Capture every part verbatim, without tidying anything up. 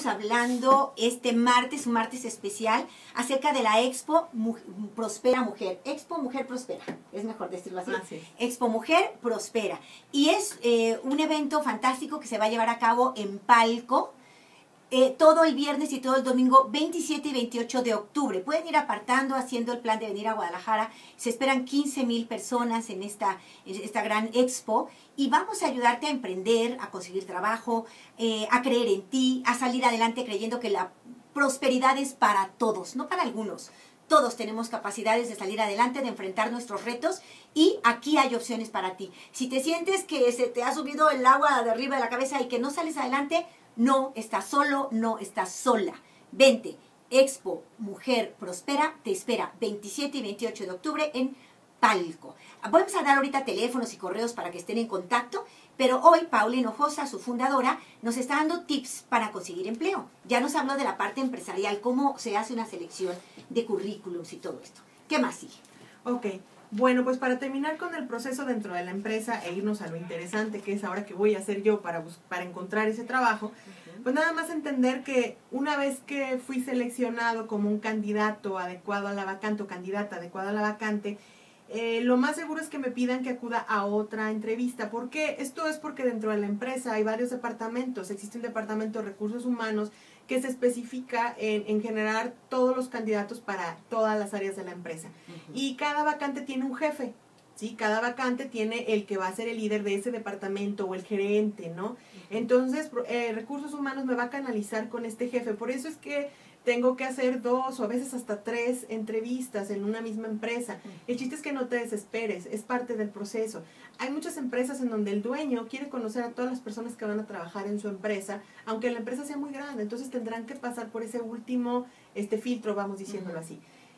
Hablando este martes, un martes especial, acerca de la Expo Mu Prospera Mujer. Expo Mujer Prospera, es mejor decirlo así. así es. Expo Mujer Prospera. Y es eh, un evento fantástico que se va a llevar a cabo en Palco, eh, todo el viernes y todo el domingo, veintisiete y veintiocho de octubre. Pueden ir apartando, haciendo el plan de venir a Guadalajara. Se esperan quince mil personas en esta, en esta gran expo. Y vamos a ayudarte a emprender, a conseguir trabajo, eh, a creer en ti, a salir adelante creyendo que la prosperidad es para todos, no para algunos. Todos tenemos capacidades de salir adelante, de enfrentar nuestros retos, y aquí hay opciones para ti. Si te sientes que se te ha subido el agua de arriba de la cabeza y que no sales adelante, no estás solo, no estás sola. Vente, Expo Mujer Prospera te espera veintisiete y veintiocho de octubre en Palco. Vamos a dar ahorita teléfonos y correos para que estén en contacto, pero hoy Paula Hinojosa, su fundadora, nos está dando tips para conseguir empleo. Ya nos habló de la parte empresarial, cómo se hace una selección de currículums y todo esto. ¿Qué más sigue? Ok, bueno, pues para terminar con el proceso dentro de la empresa e irnos a lo interesante que es ahora que voy a hacer yo para, para encontrar ese trabajo, uh-huh. Pues nada más entender que una vez que fui seleccionado como un candidato adecuado a la vacante o candidata adecuada a la vacante, Eh, lo más seguro es que me pidan que acuda a otra entrevista. ¿Por qué? Esto es porque dentro de la empresa hay varios departamentos. Existe un departamento de recursos humanos que se especifica en, en generar todos los candidatos para todas las áreas de la empresa. Uh-huh. Y cada vacante tiene un jefe, ¿sí? Cada vacante tiene el que va a ser el líder de ese departamento o el gerente, ¿no? Uh-huh. Entonces, eh, recursos humanos me va a canalizar con este jefe. Por eso es que tengo que hacer dos o a veces hasta tres entrevistas en una misma empresa. El chiste es que no te desesperes, es parte del proceso. Hay muchas empresas en donde el dueño quiere conocer a todas las personas que van a trabajar en su empresa, aunque la empresa sea muy grande, entonces tendrán que pasar por ese último este filtro, vamos diciéndolo así.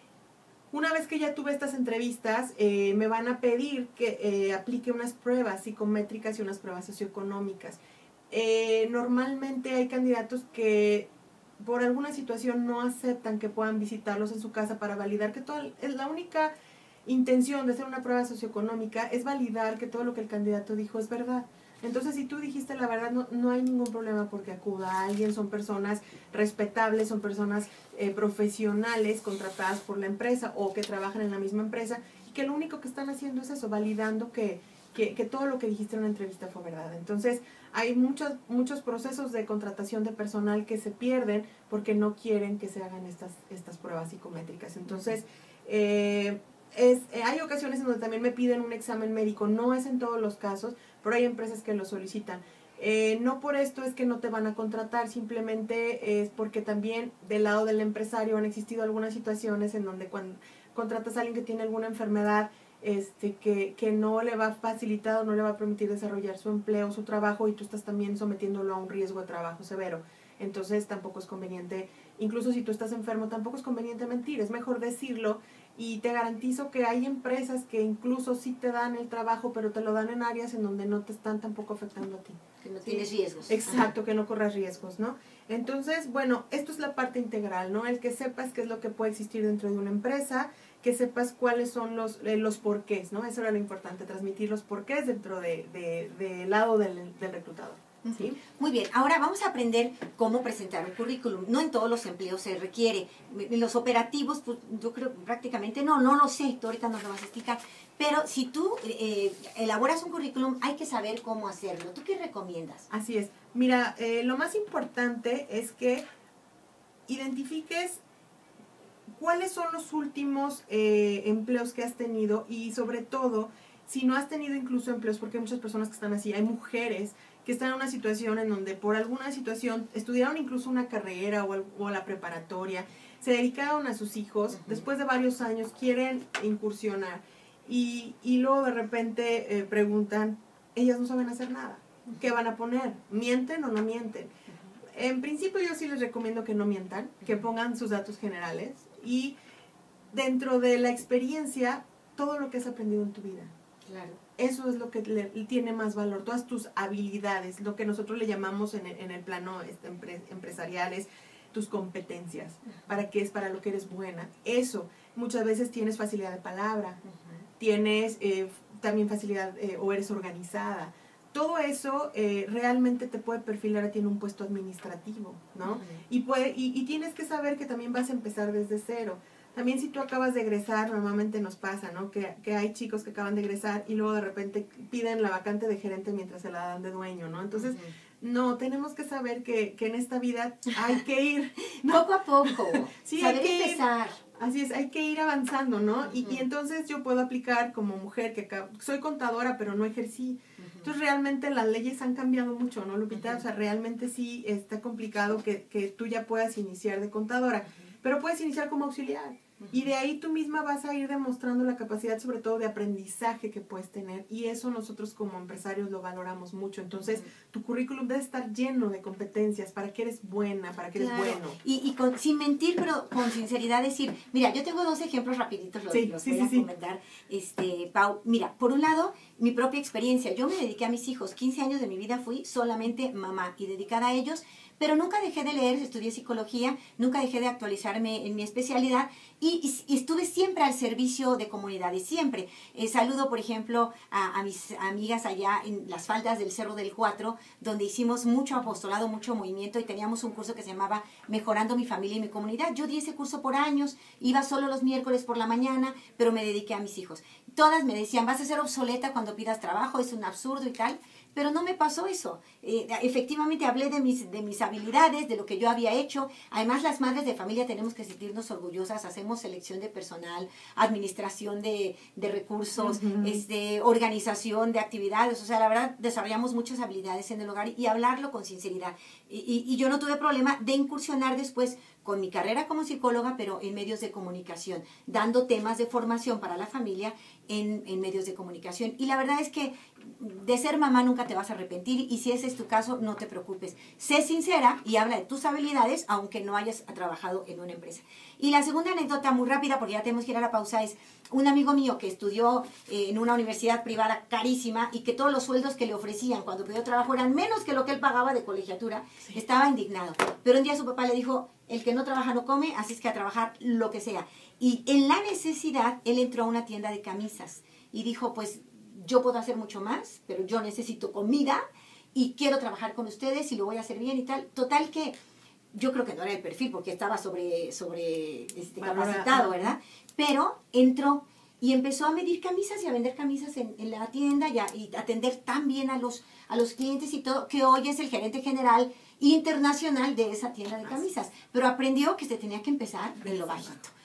Una vez que ya tuve estas entrevistas, eh, me van a pedir que eh, aplique unas pruebas psicométricas y unas pruebas socioeconómicas. Eh, normalmente hay candidatos que por alguna situación no aceptan que puedan visitarlos en su casa para validar que todo, es la única intención de hacer una prueba socioeconómica es validar que todo lo que el candidato dijo es verdad. Entonces, si tú dijiste la verdad, no, no hay ningún problema porque acuda a alguien. Son personas respetables, son personas eh, profesionales contratadas por la empresa o que trabajan en la misma empresa y que lo único que están haciendo es eso, validando que, que, que todo lo que dijiste en una entrevista fue verdad. Entonces, hay muchos, muchos procesos de contratación de personal que se pierden porque no quieren que se hagan estas, estas pruebas psicométricas. Entonces, eh, es, eh, hay ocasiones en donde también me piden un examen médico. No es en todos los casos, pero hay empresas que lo solicitan. Eh, no por esto es que no te van a contratar, simplemente es porque también del lado del empresario han existido algunas situaciones en donde cuando contratas a alguien que tiene alguna enfermedad, Este, que, que no le va a facilitar o no le va a permitir desarrollar su empleo, su trabajo, y tú estás también sometiéndolo a un riesgo de trabajo severo. Entonces tampoco es conveniente, incluso si tú estás enfermo, tampoco es conveniente mentir, es mejor decirlo, y te garantizo que hay empresas que incluso sí te dan el trabajo, pero te lo dan en áreas en donde no te están tampoco afectando a ti. Que no tienes riesgos. Exacto, Ajá. que no corras riesgos, ¿no? Entonces, bueno, esto es la parte integral, ¿no? El que sepas qué es lo que puede existir dentro de una empresa, que sepas cuáles son los, eh, los porqués, ¿no? Eso era lo importante, transmitir los porqués dentro de, de, de lado del, del reclutador. ¿Sí? Muy bien, ahora vamos a aprender cómo presentar un currículum. No en todos los empleos se requiere. En los operativos, pues yo creo prácticamente no, no lo sé, tú ahorita nos lo vas a explicar. Pero si tú eh, elaboras un currículum, hay que saber cómo hacerlo. ¿Tú qué recomiendas? Así es. Mira, eh, lo más importante es que identifiques cuáles son los últimos eh, empleos que has tenido y sobre todo, si no has tenido incluso empleos, porque hay muchas personas que están así, hay mujeres que están en una situación en donde por alguna situación estudiaron incluso una carrera o, el, o la preparatoria, se dedicaron a sus hijos, uh-huh. después de varios años quieren incursionar y, y luego de repente eh, preguntan, ellas no saben hacer nada, uh-huh. ¿qué van a poner? ¿Mienten o no mienten? Uh-huh. En principio yo sí les recomiendo que no mientan, uh-huh. que pongan sus datos generales y dentro de la experiencia, todo lo que has aprendido en tu vida. Claro. Eso es lo que le, tiene más valor, todas tus habilidades, lo que nosotros le llamamos en el, en el plano este, empre, empresarial es tus competencias, uh-huh. para qué es, para lo que eres buena. Eso, muchas veces tienes facilidad de palabra, uh-huh. tienes eh, también facilidad eh, o eres organizada. todo eso eh, realmente te puede perfilar a ti en un puesto administrativo, ¿no? Uh-huh. Y, puede, y, y tienes que saber que también vas a empezar desde cero. También si tú acabas de egresar, normalmente nos pasa, ¿no? Que, que hay chicos que acaban de egresar y luego de repente piden la vacante de gerente mientras se la dan de dueño, ¿no? Entonces, uh-huh. no, tenemos que saber que, que en esta vida hay que ir, ¿no? Poco a poco, sí, saber hay que empezar. Ir, así es, hay que ir avanzando, ¿no? Uh-huh. Y, y entonces yo puedo aplicar como mujer, que acá, soy contadora, pero no ejercí. Uh-huh. Entonces realmente las leyes han cambiado mucho, ¿no, Lupita? Uh-huh. O sea, realmente sí está complicado que, que tú ya puedas iniciar de contadora, uh-huh. pero puedes iniciar como auxiliar. Y de ahí tú misma vas a ir demostrando la capacidad, sobre todo de aprendizaje que puedes tener. Y eso nosotros como empresarios lo valoramos mucho. Entonces, uh-huh. tu currículum debe estar lleno de competencias para que eres buena, para que claro. eres bueno. Y, y con, sin mentir, pero con sinceridad decir, mira, yo tengo dos ejemplos rapiditos, los, sí, los sí, voy sí, a sí. comentar. Este, Pau, mira, por un lado, mi propia experiencia. Yo me dediqué a mis hijos. quince años de mi vida fui solamente mamá y dedicada a ellos. Pero nunca dejé de leer, estudié psicología, nunca dejé de actualizarme en mi especialidad y, y, y estuve siempre al servicio de comunidades, siempre. Eh, saludo, por ejemplo, a, a mis amigas allá en las faldas del Cerro del Cuatro, donde hicimos mucho apostolado, mucho movimiento y teníamos un curso que se llamaba Mejorando mi familia y mi comunidad. Yo di ese curso por años, iba solo los miércoles por la mañana, pero me dediqué a mis hijos. Todas me decían, vas a ser obsoleta cuando pidas trabajo, es un absurdo y tal. Pero no me pasó eso. Eh, efectivamente hablé de mis, de mis habilidades, de lo que yo había hecho. Además, las madres de familia tenemos que sentirnos orgullosas. Hacemos selección de personal, administración de, de recursos, uh-huh. este, organización de actividades. O sea, la verdad, desarrollamos muchas habilidades en el hogar y, y hablarlo con sinceridad. Y, y, y yo no tuve problema de incursionar después con mi carrera como psicóloga, pero en medios de comunicación, dando temas de formación para la familia en, en medios de comunicación. Y la verdad es que de ser mamá nunca te vas a arrepentir y si ese es tu caso, no te preocupes. Sé sincera y habla de tus habilidades, aunque no hayas trabajado en una empresa. Y la segunda anécdota muy rápida, porque ya tenemos que ir a la pausa, es un amigo mío que estudió eh, en una universidad privada carísima y que todos los sueldos que le ofrecían cuando pidió trabajo eran menos que lo que él pagaba de colegiatura. Sí. Estaba indignado. Pero un día su papá le dijo, el que no trabaja no come, así es que a trabajar lo que sea. Y en la necesidad, él entró a una tienda de camisas y dijo, pues yo puedo hacer mucho más, pero yo necesito comida y quiero trabajar con ustedes y lo voy a hacer bien y tal. Total que yo creo que no era el perfil porque estaba sobre, sobre este, capacitado, ¿verdad? Pero entró y empezó a medir camisas y a vender camisas en, en la tienda y, a, y atender tan bien a los, a los clientes y todo, que hoy es el gerente general internacional de esa tienda de camisas. Pero aprendió que se tenía que empezar de lo bajito.